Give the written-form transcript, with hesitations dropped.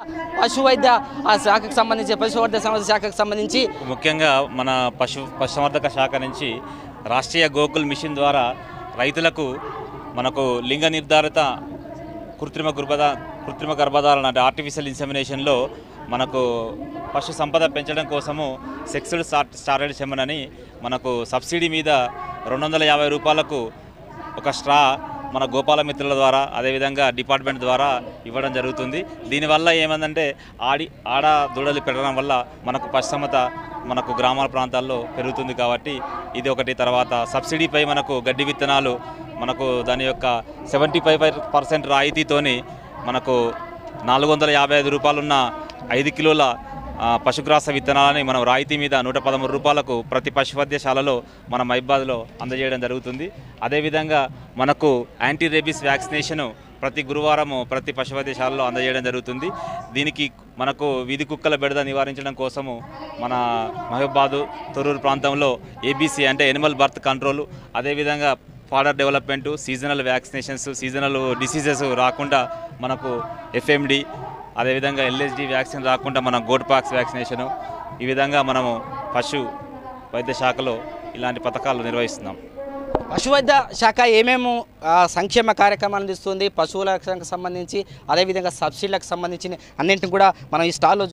పశువైద్య శాఖకు సంబంధించి పశువర్ధ శాఖకు సంబంధించి ముఖ్యంగా మన పశుసంవర్ధక శాఖ నుంచి రాష్ట్రీయ గోకుల్ మిషన్ ద్వారా రైతులకు మనకు లింగ నిర్ధారిత కృత్రిమ గర్భధారణ అంటే ఆర్టిఫిషియల్ ఇన్సెమినేషన్లో మనకు పశు సంపద పెంచడం కోసము సెక్స్డ్ స్టార్టెడ్ సెమన్ అని మనకు సబ్సిడీ మీద 250 రూపాయలకు ఒక స్ట్రా మన గోపాల మిత్రుల ద్వారా అదేవిధంగా డిపార్ట్మెంట్ ద్వారా ఇవ్వడం జరుగుతుంది. దీనివల్ల ఏమందంటే ఆడ దూడలు పెట్టడం వల్ల మనకు పశుసంపద మనకు గ్రామాల ప్రాంతాల్లో పెరుగుతుంది కాబట్టి ఇది ఒకటి. తర్వాత సబ్సిడీపై మనకు గడ్డి విత్తనాలు మనకు దాని యొక్క 75% రాయితీతోని మనకు 455 రూపాయలున్న 5 కిలోల పశుగ్రాస విత్తనాలని మనం రాయితీ మీద 113 రూపాయలకు ప్రతి పశువైద్యశాలలో మన మైబాద్లో అందజేయడం జరుగుతుంది. అదేవిధంగా మనకు యాంటీ రేబీస్ వ్యాక్సినేషను ప్రతి గురువారము ప్రతి పశువైద్యశాలలో అందజేయడం జరుగుతుంది. దీనికి మనకు వీధి కుక్కల బెడద నివారించడం కోసము మన మహబాదు తొర్రూరు ప్రాంతంలో ఏబీసీ అంటే ఎనిమల్ బర్త్ కంట్రోల్, అదేవిధంగా fodder development, seasonal vaccinations, seasonal diseases రాకుండా మనకు ఎఫ్ఎండి, అదేవిధంగా ఎల్ఎస్డి వ్యాక్సిన్ రాకుండా మన గోట్ పాక్స్ వ్యాక్సినేషను, ఈ విధంగా మనము పశు వైద్య శాఖలో ఇలాంటి పథకాలు నిర్వహిస్తున్నాం. పశువైద్య శాఖ ఏమేమి సంక్షేమ కార్యక్రమాలు అందిస్తుంది, పశువులకు సంబంధించి అదేవిధంగా సబ్సిడీలకు సంబంధించి అన్నింటిని కూడా మనం ఈ స్టాల్లో